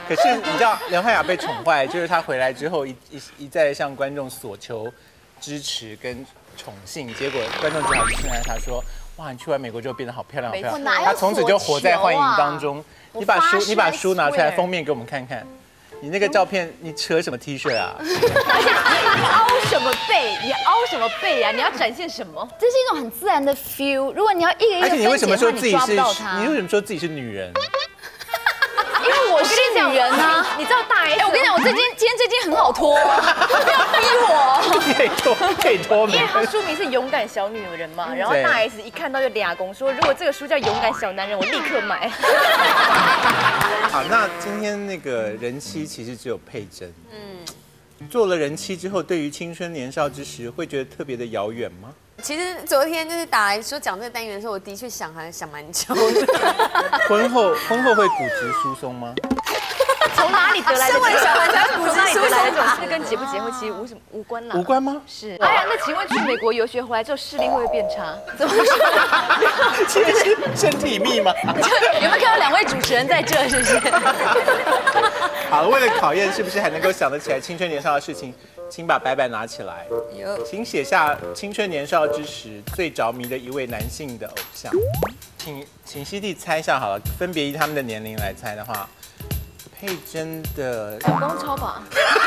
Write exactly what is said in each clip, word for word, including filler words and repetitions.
可是你知道梁汉雅被宠坏，就是她回来之后一一一再向观众索求支持跟宠幸，结果观众只好称赞她说：“哇，你去完美国之后变得好漂亮，好漂亮。”她从此就活在幻影当中。你把书你把书拿出来封面给我们看看。 你那个照片，你扯什么 T 恤啊？ 而且你凹什么背？你凹什么背啊？你要展现什么？ 这是一种很自然的 feel。如果你要一个一个而且你为什么说自己是？ 你为什么说自己是女人？ 因为我是女人啊！你知道大 S？ 哎，我跟你讲，我这件今天这件很好脱，不要逼我。 可以脱，可以脱。 因为她书名是勇敢小女人嘛，然后大 S 一看到就俩公说，如果这个书叫勇敢小男人，我立刻买。 好，那今天那个人妻其实只有佩珍。嗯，做了人妻之后，对于青春年少之时，会觉得特别的遥远吗？ 其实昨天就是打来说讲这个单元的时候，我的确想还想蛮久的。 婚后婚后会骨质疏松吗？ 从哪里得来的？ 身为小孩才会骨质疏松吧？ 这跟结不结婚其实无什么无关啦。 无关吗？ 是。哎呀，那请问去美国游学回来之后，视力会不会变差？怎么说？ 其实是身体密码。 有没有看到两位主持人在这？是不是？ 好了，为了考验是不是还能够想得起来青春年少的事情，请把白板拿起来，请写下青春年少之时最着迷的一位男性的偶像。请请西弟猜一下好了，分别以他们的年龄来猜的话，佩珍的小公超吧？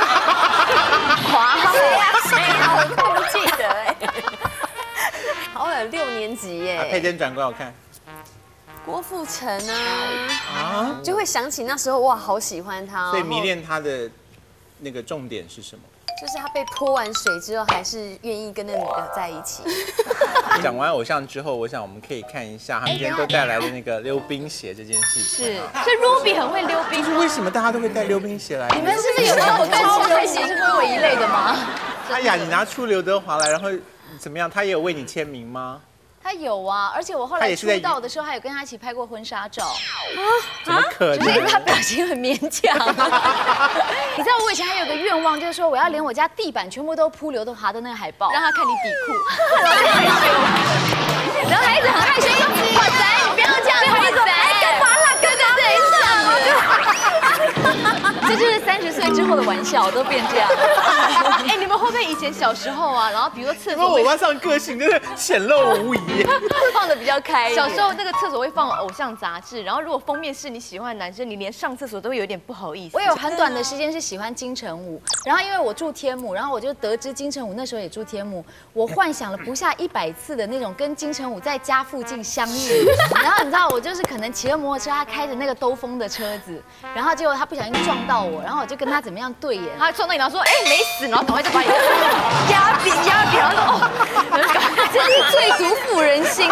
华谁呀？谁呀？我都不记得哎。好有六年级耶。 佩珍转过来我看。 郭富城啊， 啊， 就会想起那时候哇，好喜欢他。 所以迷恋他的那个重点是什么？ 就是他被泼完水之后，还是愿意跟那女的在一起。 讲完偶像之后，我想我们可以看一下他们今天都带来的那个溜冰鞋这件事情。 是，所以 Ruby 很会溜冰。 就是为什么大家都会带溜冰鞋来？ 你们是不是有看我跟超会鞋是归我一类的吗？ 哎呀，你拿出刘德华来，然后怎么样？他也有为你签名吗？ 他有啊，而且我后来出道的时候，还有跟他一起拍过婚纱照。 啊？怎么可能？ 就是因为他表情很勉强。你知道我以前还有个愿望，就是说我要连我家地板全部都铺刘德华的那个海报， 让他看你底裤，然后害羞， 然后他一直很害羞，哇塞，你不要这样，哇塞，干嘛啦？对对对，这样子。这就是三十岁之后的玩笑，都变这样。 哎，你们会不会以前小时候啊，然后比如说厕所， 我班上个性真的显露无遗， 放的比较开。 小时候那个厕所会放偶像杂志，然后如果封面是你喜欢的男生，你连上厕所都会有点不好意思。 我有很短的时间是喜欢金城武，然后因为我住天母，然后我就得知金城武那时候也住天母，我幻想了不下一百次的那种跟金城武在家附近相遇。然后你知道我就是可能骑着摩托车，他开着那个兜风的车子，然后结果他不小心撞到我，然后我就跟他怎么样对眼， 他撞到你，然后说哎没死，然后赶快就把你压扁压扁，然后说哦， 真是最毒妇人心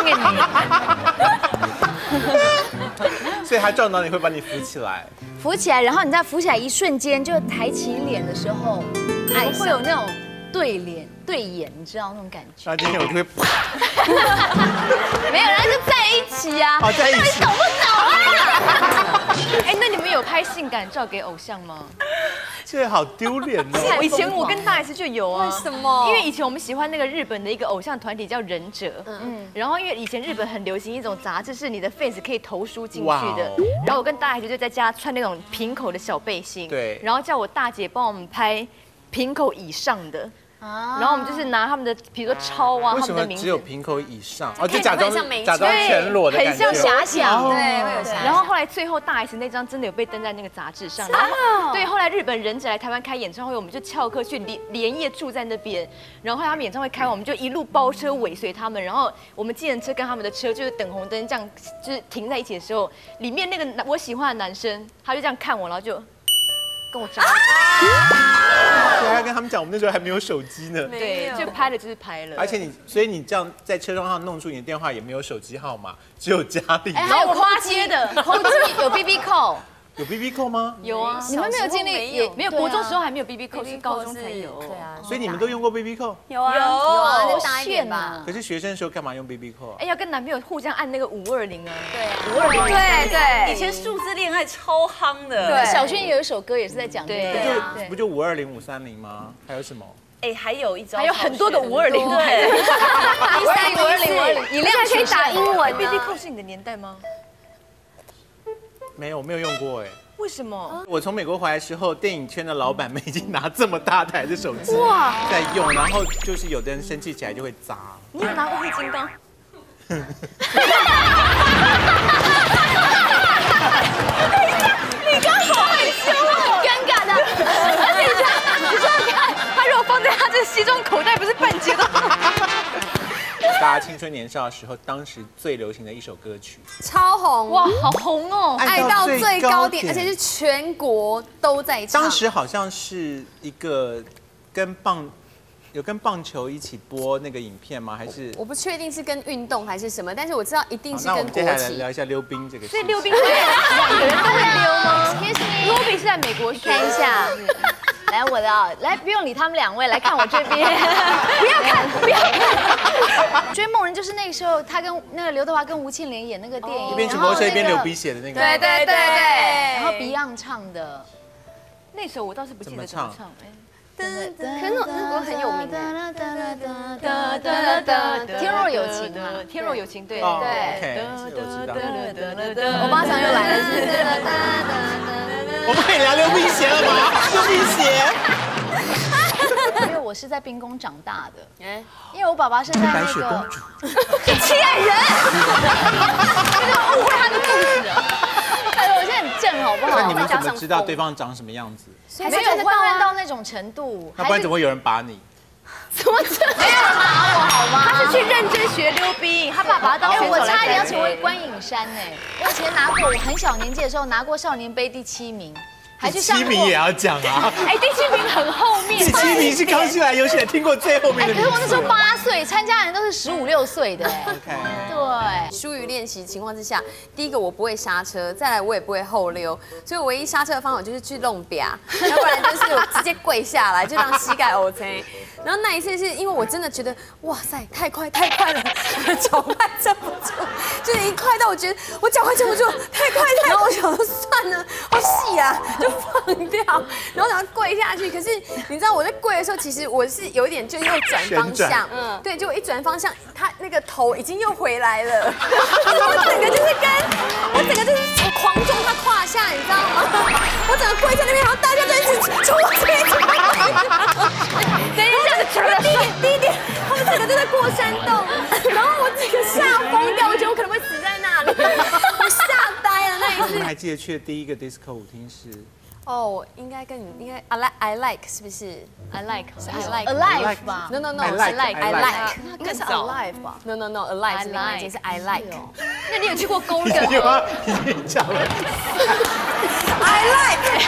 哎你。所以他撞到你会把你扶起来， 扶起来，然后你在扶起来一瞬间，就抬起脸的时候，哎，会有那种对脸对眼，你知道那种感觉。 那今天我就会没有，然后就在一起啊， 好在一起， 懂不懂啊？ 哎，那你们有拍性感照给偶像吗？ 这好丢脸哦！ 以前我跟大 S 就有啊。 为什么？ 因为以前我们喜欢那个日本的一个偶像团体叫忍者，嗯，然后因为以前日本很流行一种杂志，是你的 fans 可以投书进去的。然后我跟大 S 就在家穿那种平口的小背心， 对， 然后叫我大姐帮我们拍平口以上的。然后我们就是拿他们的，比如说超啊，他们的名字。 只有平口以上？哦，就假装假装全裸的感觉，很像遐想， 对，会有遐想。 然后后来最后大 S 那张真的有被登在那个杂志上，然后对，后来日本忍者来台湾开演唱会，我们就翘课去连连夜住在那边，然后他们演唱会开完，我们就一路包车尾随他们，然后我们计程车跟他们的车就是等红灯这样，就是停在一起的时候，里面那个我喜欢的男生，他就这样看我，然后就跟我眨。 对，还跟他们讲，我们那时候还没有手机呢。 对，就拍了就是拍了。 而且你，所以你这样在车窗上弄出你的电话，也没有手机号码，只有家里。 哎，还有花接的，空机有 B B 扣。 有 B B 扣吗？ 有啊， 你们没有经历也没有，国中时候还没有 B B 扣，是高中才有。 对啊， 所以你们都用过 B B 扣？ 有啊，有啊， 那大一点吧。 可是学生的时候干嘛用 B B 扣啊？ 哎，要跟男朋友互相按那个五二零啊。 对啊， 五二零。 对对， 以前数字恋爱超夯的。 对，小轩有一首歌也是在讲这个。 对，不就五二零五三零吗？还有什么？ 哎，还有一招， 还有很多的五二零。 对， 一三五二零五二零，你还可以打英文。 B B 扣是你的年代吗？ 没有，我没有用过哎。 为什么？ 我从美国回来的时候，电影圈的老板们已经拿这么大台的手机哇在用，然后就是有的人生气起来就会砸。 你有拿过黑金刚？你刚好害羞哦， 尴尬的。 而且你想，你想想看，他如果放在他这个西装口袋，不是半截都。 大家青春年少的时候，当时最流行的一首歌曲， 超红哇，好红哦！ 爱到最高点， 点而且是全国都在唱。 当时好像是一个跟棒有跟棒球一起播那个影片吗？还是我不确定是跟运动还是什么，但是我知道一定是跟那我们接下国旗。 来聊一下溜冰这个。 所以溜冰会两个人都会溜吗 ？Excuse me， Ruby 是在美国学看一下。来，我的啊，来，不用理他们两位，来看我这边。不要看，不要看。追梦人就是那个时候，他跟那个刘德华跟吴庆莲演那个电影， 一边骑摩托车一边流鼻血的那个。 对对对对。 然后 Beyond 唱的那首我倒是不记得怎么唱。 可是那那歌很有名哎。天若有情啊， 天若有情，对哦对。 ，OK，我知道。 我马上又来了。 我们可以聊溜冰鞋了吗？溜冰鞋。 因为我是在冰宫长大的，因为我爸爸是在那白雪公个主。 欺人，这个误会他的故事啊。哎呦，我现在很正，好不好？ 那你们怎么知道对方长什么样子？ 还没有混乱到那种程度， 那不然怎么会有人把你？ 怎么这没有人打我好吗？ 他是去认真学溜冰，他爸爸当选手我来差一点要成为关颖珊呢。我以前拿过，我很小年纪的时候拿过少年杯第七名，还去上过。 第七名也要讲啊！ 哎，第七名很后面。 第七名是康熙来有史听过最后面的名字。 可是我那时候八岁，参加的人都是十五六岁的。 OK。 对。 疏于练习情况之下，第一个我不会刹车，再来我也不会后溜，所以我唯一刹车的方法就是去弄啪，要不然就是我直接跪下来，就让膝盖 OK。然后那一次是因为我真的觉得，哇塞，太快太快了，脚快撑不住，就是一快到我觉得我脚快撑不住，太快太快，然后我想说算了，好细啊，就放掉，然后想要跪下去。可是你知道我在跪的时候，其实我是有一点就又转方向，嗯，对，就我一转方向，他那个头已经又回来了，我整个就是跟我整个就是狂撞他胯下，你知道吗？我整个跪在那边，然后大家就一直冲过去，等一下。第一点，第一点，他们整个都在过山洞，然后我整个吓疯掉，我觉得我可能会死在那里，我吓呆了那一次。 你还记得去的第一个 disco 舞厅是？ 哦，我应该跟你应该 I like I like 是不是 I like I like alive 吧 ？No no no I like I like 那更是 alive 吧 No no no alive 是另外一件是 I like。 那你有去过公这句园？ 话已经讲了。 I like